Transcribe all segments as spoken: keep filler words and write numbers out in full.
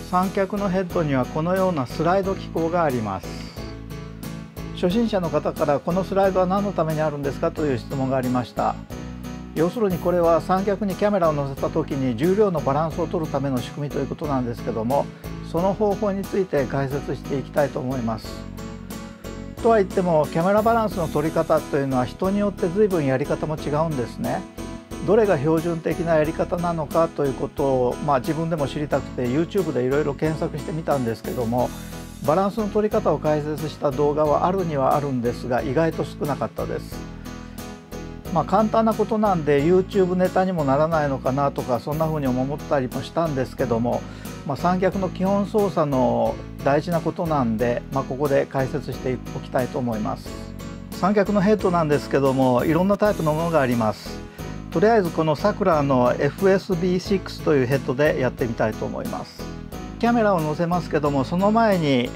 三脚のヘッドにはこのようなスライド機構があります。初心者の方からこのスライドは何のためにあるんですかという質問がありました。要するにこれは三脚にキャメラを載せた時に重量のバランスを取るための仕組みということなんですけども、その方法について解説していきたいと思います。とは言ってもキャメラバランスの取り方というのは人によって随分やり方も違うんですね。どれが標準的なやり方なのかということを、まあ、自分でも知りたくて ユーチューブ でいろいろ検索してみたんですけども、バランスの取り方を解説した動画はあるにはあるんですが意外と少なかったです。まあ簡単なことなんで ユーチューブ ネタにもならないのかなとかそんなふうに思ったりもしたんですけども、まあ、三脚の基本操作の大事なことなんで、まあ、ここで解説しておきたいと思います。三脚のヘッドなんですけどもいろんなタイプのものがあります。とりあえずこのさくらの エフエスビーシックス というヘッドでやってみたいと思います。キャメラを載せますけどもその前に、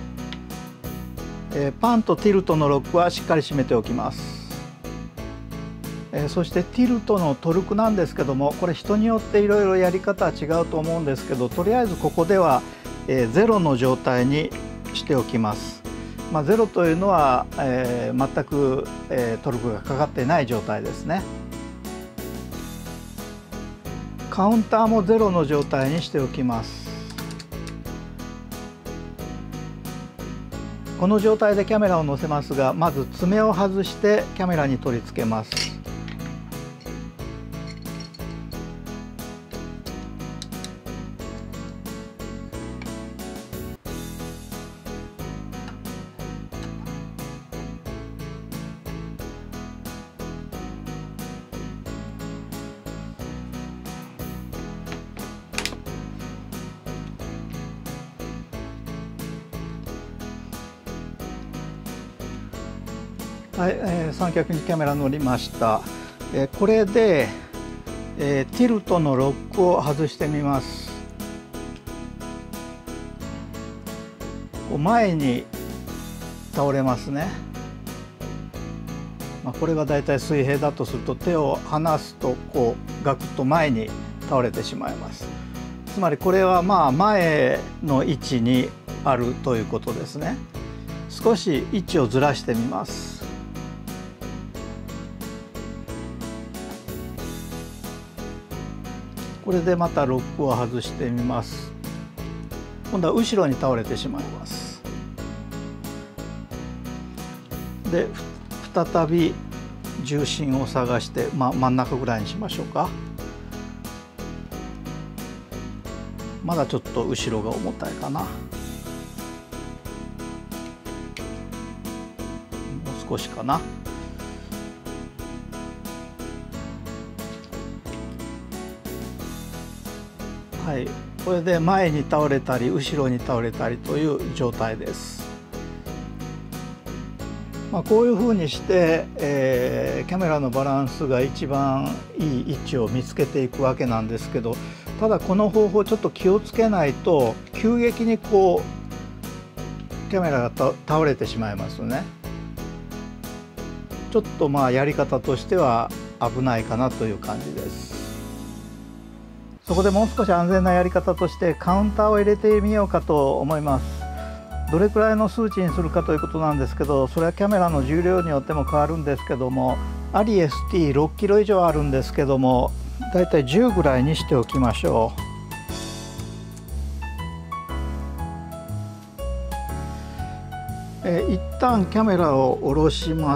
えー、パンとティルトのロックはしっかり締めておきます。えー、そしてティルトのトルクなんですけどもこれ人によっていろいろやり方は違うと思うんですけど、とりあえずここでは、えー、ゼロの状態にしておきます。まあ、ゼロというのは、えー、全く、えー、トルクがかかっていない状態ですね。カウンターもゼロの状態にしておきます。この状態でキャメラを載せますが、まず爪を外してキャメラに取り付けます。はい、えー、三脚にキャメラ乗りました。えー、これで、えー、ティルトのロックを外してみます。こう前に倒れますね。まあ、これがだいたい水平だとすると手を離すとこうガクッと前に倒れてしまいます。つまりこれはまあ前の位置にあるということですね。少し位置をずらしてみます。これでまたロックを外してみます。今度は後ろに倒れてしまいます。で再び重心を探して、まあ、真ん中ぐらいにしましょうか。まだちょっと後ろが重たいかな。もう少しかな。はい、これで前に倒れたり後ろに倒れたりという状態です。まあ、こういうふうにして、えー、キャメラのバランスが一番いい位置を見つけていくわけなんですけど、ただこの方法ちょっと気をつけないと急激にこうキャメラが倒れてしまいますね。ちょっとまあやり方としては危ないかなという感じです。そこでもう少し安全なやり方としてカウンターを入れてみようかと思います。どれくらいの数値にするかということなんですけど、それはキャメラの重量によっても変わるんですけども、アリエスティーろくキロ以上あるんですけども、だいたいじゅうぐらいにしておきましょう。え一旦キャメラを下ろします。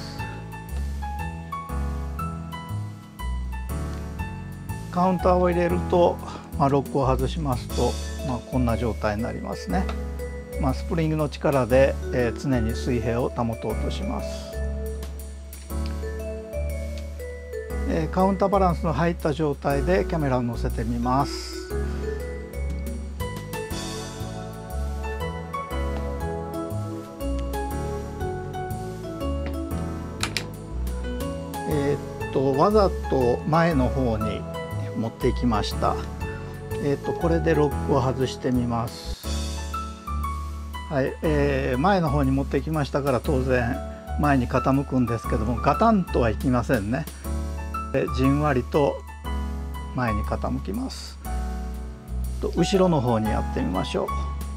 カウンターを入れると、まあ、ロックを外しますと、まあ、こんな状態になりますね。まあ、スプリングの力で、えー、常に水平を保とうとします。えー、カウンターバランスの入った状態でキャメラを乗せてみます。えー、っとわざと前の方に持っていきました。えー、とこれでロックを外してみます。はい、えー、前の方に持ってきましたから当然前に傾くんですけども、ガタンとはいきませんね。でじんわりと前に傾きます。 と後ろの方にやってみましょう。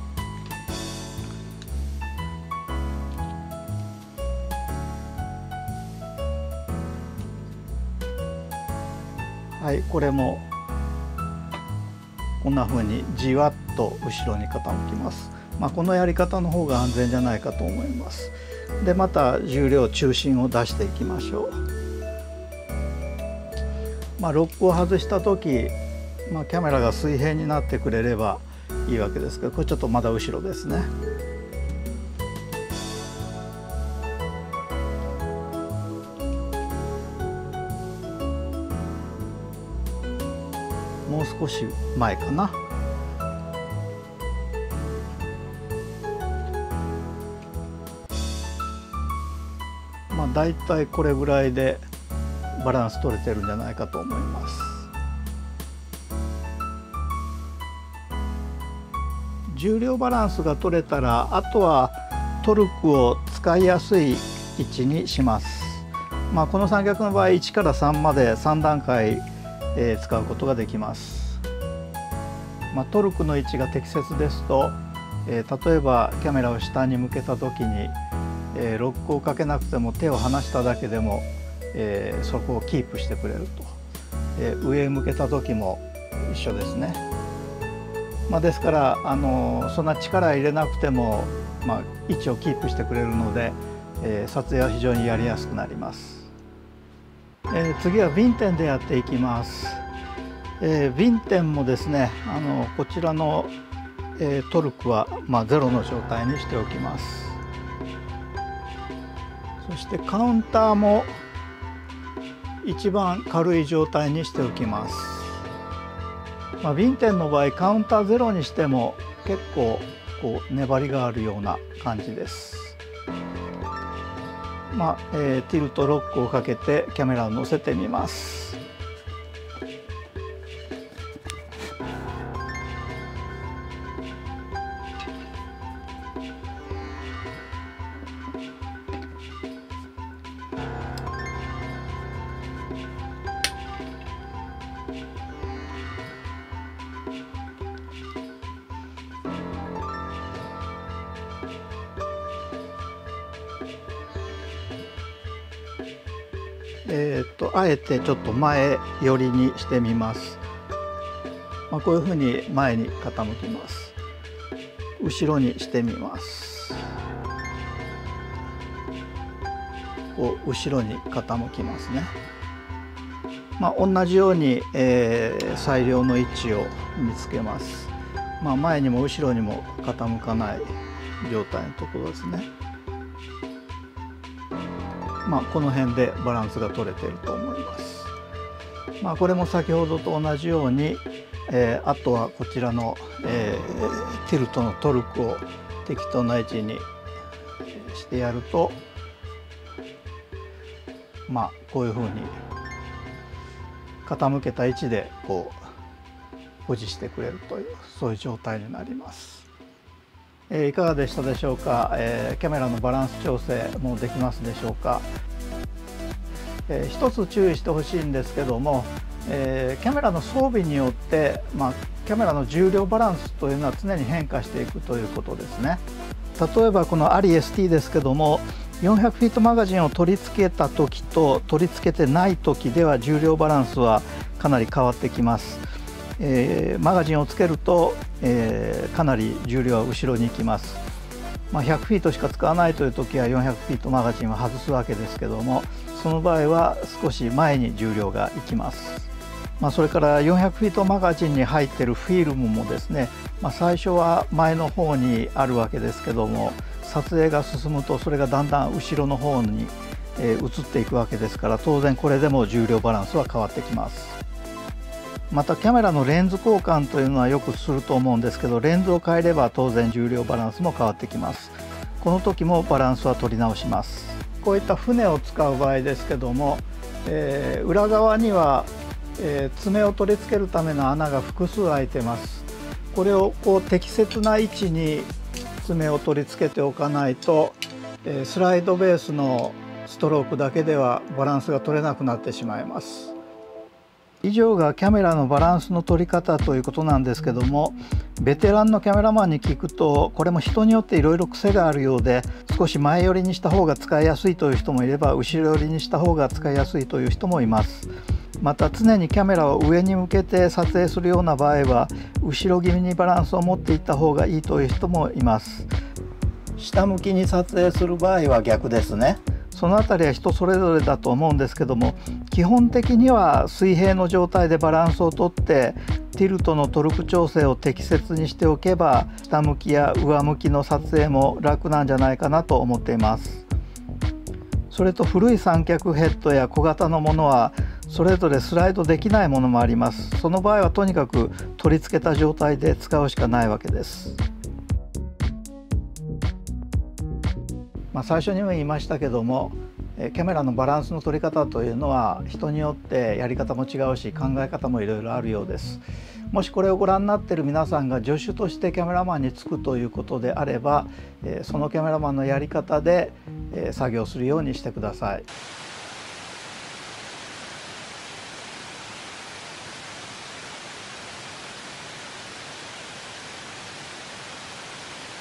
はい、これもこんな風にじわっと後ろに傾きます。まあ、このやり方の方が安全じゃないかと思います。でまた重量中心を出していきましょう。まあ、ロックを外した時、まあ、キャメラが水平になってくれればいいわけですけど、これちょっとまだ後ろですね。もう少し前かな。まあだいたいこれぐらいでバランス取れてるんじゃないかと思います。重量バランスが取れたら、あとはトルクを使いやすい位置にします。まあ、この三脚の場合いちからさんまでさん段階えー、使うことができます。まあ、トルクの位置が適切ですと、えー、例えばキャメラを下に向けた時に、えー、ロックをかけなくても手を離しただけでも、えー、そこをキープしてくれると、えー、上へ向けた時も一緒ですね。まあ、ですから、あのー、そんな力入れなくても、まあ、位置をキープしてくれるので、えー、撮影は非常にやりやすくなります。えー、次はビンテンでやっていきます。えー、ビンテンもですね、あのこちらの、えー、トルクは、まあ、ゼロの状態にしておきます。そしてカウンターも一番軽い状態にしておきます。まあ、ビンテンの場合カウンターゼロにしても結構こう粘りがあるような感じです。まあえー、ティルトロックをかけてキャメラを乗せてみます。えー、とあえてちょっと前寄りにしてみます。まあ、こういうふうに前に傾きます。後ろにしてみます。こう後ろに傾きますね。まあ、同じように、えー、最良の位置を見つけます。まあ、前にも後ろにも傾かない状態のところですね。まあ、この辺でバランスが取れていると思います。まあ、これも先ほどと同じように、えー、あとはこちらの、えー、ティルトのトルクを適当な位置にしてやると、まあ、こういうふうに傾けた位置でこう保持してくれるという、そういう状態になります。えー、いかがでしたでしょうか。えー、キャメラのバランス調整もできますでしょうか。えー、一つ注意してほしいんですけども、えー、キャメラの装備によって、まあ、キャメラの重量バランスというのは常に変化していくということですね。例えばこのアリ エスティー ですけども、よんひゃくフィートマガジンを取り付けた時と取り付けてない時では重量バランスはかなり変わってきます。えー、マガジンをつけると、えー、かなり重量は後ろに行きます。まあ、ひゃくフィートしか使わないという時はよんひゃくフィートマガジンは外すわけですけども、その場合は少し前に重量が行きます。まあ、それからよんひゃくフィートマガジンに入っているフィルムもですね、まあ、最初は前の方にあるわけですけども、撮影が進むとそれがだんだん後ろの方に移っていくわけですから、当然これでも重量バランスは変わってきます。またキャメラのレンズ交換というのはよくすると思うんですけど、レンズを変えれば当然重量バランスも変わってきます。この時もバランスは取り直します。こういった船を使う場合ですけども、えー、裏側には、えー、爪を取り付けるための穴が複数開いてます。これをこう適切な位置に爪を取り付けておかないと、えー、スライドベースのストロークだけではバランスが取れなくなってしまいます。 以上がキャメラのバランスの取り方ということなんですけども、ベテランのキャメラマンに聞くとこれも人によっていろいろ癖があるようで、少し前寄りにした方が使いやすいという人もいれば、後ろ寄りにした方が使いやすいという人もいます。また常にキャメラを上に向けて撮影するような場合は後ろ気味にバランスを持っていった方がいいという人もいます。下向きに撮影する場合は逆ですね。そのあたりは人それぞれだと思うんですけども、基本的には水平の状態でバランスをとってティルトのトルク調整を適切にしておけば、下向きや上向きの撮影も楽なんじゃないかなと思っています。それと古い三脚ヘッドや小型のものはそれぞれスライドできないものもあります。その場合はとにかく取り付けた状態で使うしかないわけです。まあ、最初にも言いましたけども、キャメラのバランスの取り方というのは人によってやり方も違うし、考え方もいろいろあるようです。もしこれをご覧になっている皆さんが助手としてキャメラマンにつくということであれば、そのキャメラマンのやり方で作業するようにしてください。